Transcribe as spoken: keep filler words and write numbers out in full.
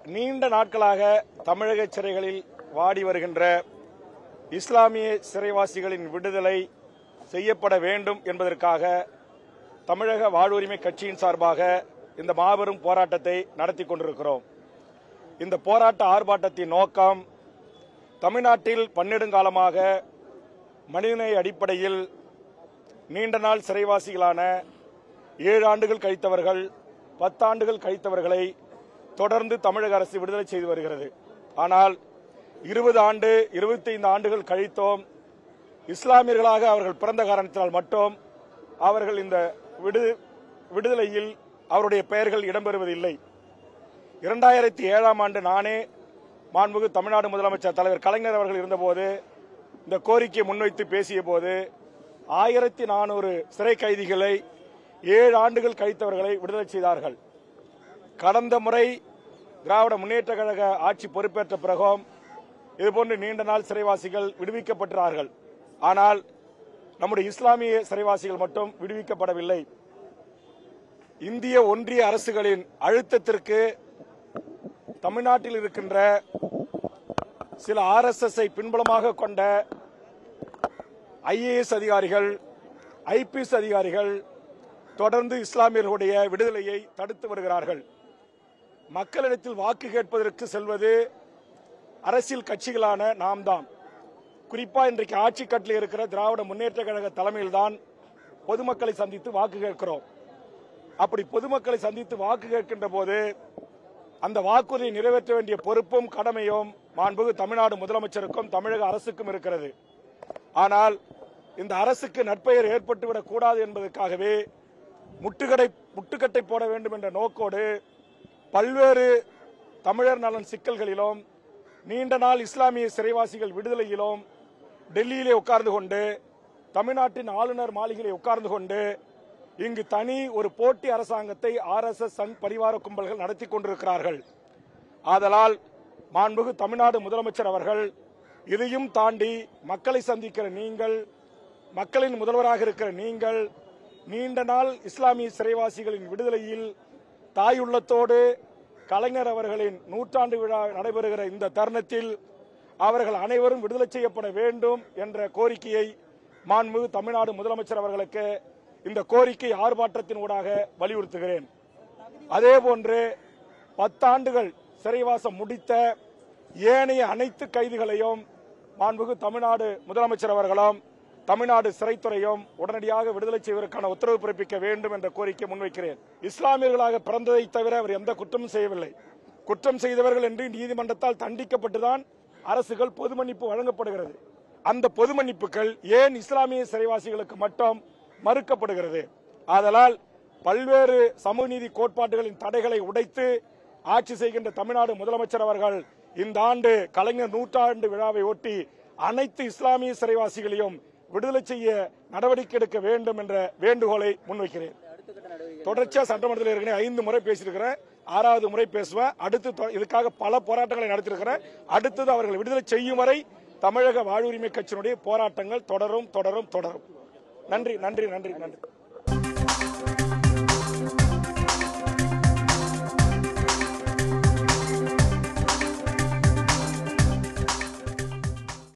நீண்ட நாட்களாக தமிழக சிறைகளில் வாடி வருகின்ற இஸ்லாமிய சிறைவாசிகளின் விடுதலை செய்யப்பட வேண்டும் என்பதற்காக தமிழக வாழ்வுரிமை கட்சியின் சார்பாக இந்த மாபெரும் போராட்டத்தை நடத்தி கொண்டிருக்கிறோம். இந்த போராட்ட ஆர்ப்பாட்டத்தின் நோக்கம் தமிழ்நாட்டில் பன்னெடுங்காலமாக மனிதநேய அடிப்படையில் நீண்ட நாள் சிறைவாசிகளான ஏழு ஆண்டுகள் கழித்தவர்கள் பத்தாண்டுகள் கழித்தவர்களை தொடர்ந்து தமிழக அரசு விடுதலை செய்து வருகிறது. ஆனால் இருபது ஆண்டு இருபத்தி ஐந்து ஆண்டுகள் கழித்தோம் இஸ்லாமியர்களாக அவர்கள் பிறந்த காரணத்தினால் மட்டும் அவர்கள் இந்த விடுதலையில் அவருடைய பெயர்கள் இடம்பெறுவதில்லை. இரண்டாயிரத்தி ஏழாம் ஆண்டு நானே மாண்புமிகு தமிழ்நாடு முதலமைச்சர் தலைவர் கலைஞர் அவர்கள் இருந்தபோது இந்த கோரிக்கையை முன்வைத்து பேசிய போது ஆயிரத்தி நானூறு சிறை கைதிகளை ஏழு ஆண்டுகள் கழித்தவர்களை விடுதலை செய்தார்கள். கடந்த முறை திராவிட முன்னேற்ற கழக ஆட்சி பொறுப்பேற்ற பிறகும் இதுபோன்று நீண்ட நாள் சிறைவாசிகள் விடுவிக்கப்பட்டார்கள். ஆனால் நம்முடைய இஸ்லாமிய சிறைவாசிகள் மட்டும் விடுவிக்கப்படவில்லை. இந்திய ஒன்றிய அரசுகளின் அழுத்தத்திற்கு தமிழ்நாட்டில் இருக்கின்ற சில ஆர் எஸ் எஸ் ஐ பின்புலமாக கொண்ட ஐ ஏ எஸ் அதிகாரிகள் ஐ பி எஸ் அதிகாரிகள் தொடர்ந்து இஸ்லாமியர்களுடைய விடுதலையை தடுத்து வருகிறார்கள். மக்களிடத்தில் வாக்கு கேட்பதற்கு செல்வது அரசியல் கட்சிகளான நாம் தான். குறிப்பா இன்றைக்கு ஆட்சி கட்டில் இருக்கிற திராவிட முன்னேற்ற கழக தலைமையில்தான் பொதுமக்களை சந்தித்து வாக்கு கேட்கிறோம். அப்படி பொதுமக்களை சந்தித்து வாக்கு கேட்கின்ற போது அந்த வாக்குறுதியை நிறைவேற்ற வேண்டிய பொறுப்பும் கடமையும் மாண்புமிகு தமிழ்நாடு முதலமைச்சருக்கும் தமிழக அரசுக்கும் இருக்கிறது. ஆனால் இந்த அரசுக்கு நற்பெயர் ஏற்பட்டுவிடக் கூடாது என்பதற்காகவே முட்டுக்கடை முட்டுக்கட்டை போட வேண்டும் என்ற நோக்கோடு பல்வேறு தமிழர் நலன் சிக்கல்களிலும் நீண்ட நாள் இஸ்லாமிய சிறைவாசிகள் விடுதலையிலும் டெல்லியிலே உட்கார்ந்து கொண்டு தமிழ்நாட்டின் ஆளுநர் மாளிகையிலே உட்கார்ந்து கொண்டு இங்கு தனி ஒரு போட்டி அரசாங்கத்தை ஆர் எஸ் எஸ் சங் பரிவார கும்பல்கள் நடத்தி கொண்டிருக்கிறார்கள். ஆதலால் மாண்புமிகு தமிழ்நாடு முதலமைச்சர் அவர்கள் இதையும் தாண்டி மக்களை சந்திக்கிற நீங்கள், மக்களின் முதல்வராக இருக்கிற நீங்கள் நீண்ட நாள் இஸ்லாமிய சிறைவாசிகளின் விடுதலையில் தாயுள்ளத்தோடு கலைஞர் அவர்களின் நூற்றாண்டு விழா நடைபெறுகிற இந்த தருணத்தில் அவர்கள் அனைவரும் விடுதலை செய்யப்பட வேண்டும் என்ற கோரிக்கையை மாண்புமிகு தமிழ்நாடு முதலமைச்சர் அவர்களுக்கு இந்த கோரிக்கை ஆர்ப்பாட்டத்தின் ஊடாக வலியுறுத்துகிறேன். அதேபோன்று பத்தாண்டுகள் சிறைவாசம் முடித்த ஏனைய அனைத்து கைதிகளையும் மாண்புமிகு தமிழ்நாடு முதலமைச்சர் அவர்களும் தமிழ்நாடு சிறைத்துறையும் உடனடியாக விடுதலை செய்வதற்கான உத்தரவு பிறப்பிக்க வேண்டும் என்ற கோரிக்கை முன்வைக்கிறேன். இஸ்லாமியர்களாக பிறந்ததை தவிர அவர் எந்த குற்றமும் செய்யவில்லை. குற்றம் செய்தவர்கள் என்று நீதிமன்றத்தால் தண்டிக்கப்பட்டுதான் அரசுகள் பொது மன்னிப்பு வழங்கப்படுகிறது. அந்த பொது மன்னிப்புகள் ஏன் இஸ்லாமிய சிறைவாசிகளுக்கு மட்டும் மறுக்கப்படுகிறது? ஆதலால் பல்வேறு சமூக நீதி கோட்பாடுகளின் தடைகளை உடைத்து ஆட்சி செய்கின்ற தமிழ்நாடு முதலமைச்சர் அவர்கள் இந்த ஆண்டு கலைஞர் நூற்றாண்டு விழாவை ஒட்டி அனைத்து இஸ்லாமிய சிறைவாசிகளையும் விடுதலை செய்ய நடவடிக்கை எடுக்க வேண்டும் என்ற வேண்டுகோளை முன்வைக்கிறேன். தொடர்ச்சியா சட்டமன்றத்தில் ஏற்கனவே ஐந்து முறை பேசியிருக்கிறேன். ஆறாவது முறை பேசுவேன். அடுத்து இதுக்காக பல போராட்டங்களை நடத்தியிருக்கிறேன். அடுத்தது அவர்கள் விடுதலை செய்யும் வரை தமிழக வாழ்வுரிமை கட்சியினுடைய போராட்டங்கள் தொடரும் தொடரும் தொடரும். நன்றி நன்றி நன்றி நன்றி.